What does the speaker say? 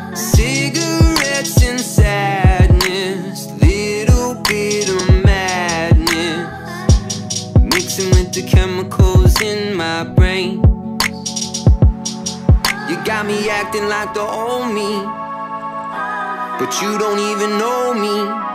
Cigarettes and sadness, little bit of madness, mixing with the chemicals in my brain. You got me acting like the old me, but you don't even know me.